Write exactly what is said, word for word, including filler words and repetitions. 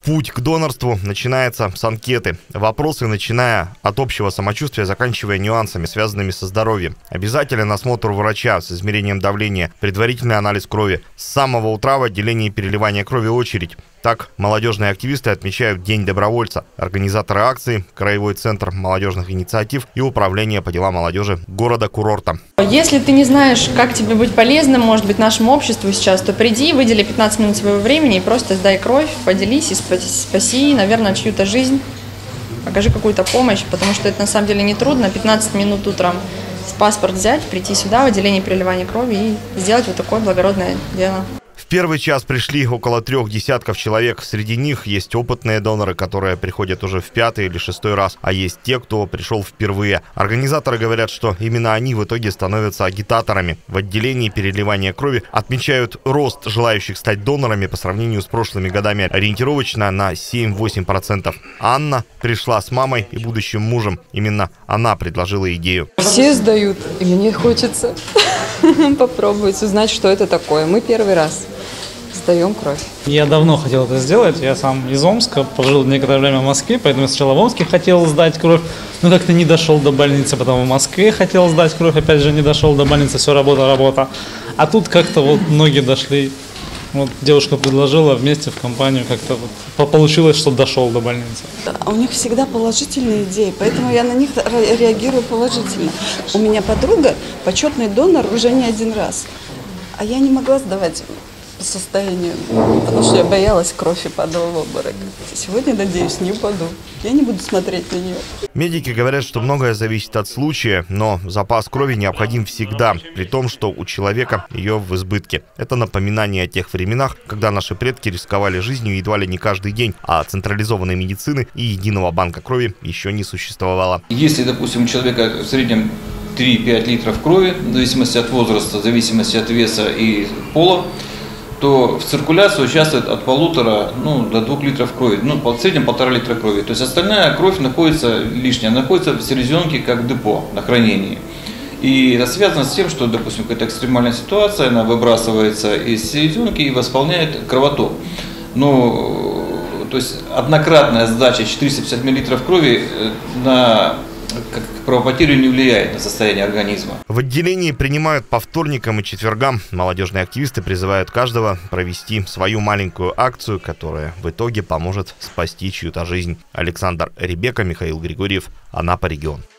Путь к донорству начинается с анкеты. Вопросы, начиная от общего самочувствия, заканчивая нюансами, связанными со здоровьем. Обязателен осмотр врача с измерением давления, предварительный анализ крови. С самого утра в отделении переливания крови очередь. Так молодежные активисты отмечают День добровольца. Организаторы акции – Краевой центр молодежных инициатив и Управление по делам молодежи города-курорта. Если ты не знаешь, как тебе быть полезным, может быть, нашему обществу сейчас, то приди, выдели пятнадцать минут своего времени и просто сдай кровь, поделись и спаси, наверное, чью-то жизнь. Окажи какую-то помощь, потому что это на самом деле не трудно. пятнадцать минут утром с паспорт взять, прийти сюда в отделение переливания крови и сделать вот такое благородное дело. В первый час пришли около трех десятков человек. Среди них есть опытные доноры, которые приходят уже в пятый или шестой раз, а есть те, кто пришел впервые. Организаторы говорят, что именно они в итоге становятся агитаторами. В отделении переливания крови отмечают рост желающих стать донорами по сравнению с прошлыми годами, ориентировочно на семь-восемь процентов. Анна пришла с мамой и будущим мужем. Именно она предложила идею. Все сдают, и мне хочется попробовать узнать, что это такое. Мы первый раз сдаем кровь. Я давно хотел это сделать. Я сам из Омска, прожил некоторое время в Москве, поэтому я сначала в Омске хотел сдать кровь, но как-то не дошел до больницы. Потом в Москве хотел сдать кровь, опять же не дошел до больницы, все работа, работа. А тут как-то вот ноги дошли. Вот девушка предложила вместе в компанию, как-то вот получилось, что дошел до больницы. У них всегда положительные идеи, поэтому я на них реагирую положительно. У меня подруга почетный донор уже не один раз, а я не могла сдавать по состоянию, потому что я боялась крови, падала в обморок. Сегодня, надеюсь, не упаду. Я не буду смотреть на нее. Медики говорят, что многое зависит от случая, но запас крови необходим всегда, при том, что у человека ее в избытке. Это напоминание о тех временах, когда наши предки рисковали жизнью едва ли не каждый день, а централизованной медицины и единого банка крови еще не существовало. Если, допустим, у человека в среднем три-пять литров крови, в зависимости от возраста, в зависимости от веса и пола, то в циркуляции участвует от полутора ну, до двух литров крови, ну, в среднем полтора литра крови. То есть остальная кровь находится, лишняя, находится в селезенке как депо на хранении. И это связано с тем, что, допустим, какая-то экстремальная ситуация, она выбрасывается из селезенки и восполняет кровоток. Но, то есть однократная сдача четыреста пятьдесят миллилитров крови на как кровопотерю не влияет на состояние организма. В отделении принимают по вторникам и четвергам. Молодежные активисты призывают каждого провести свою маленькую акцию, которая в итоге поможет спасти чью-то жизнь. Александр Ребека, Михаил Григорьев, Анапа, регион.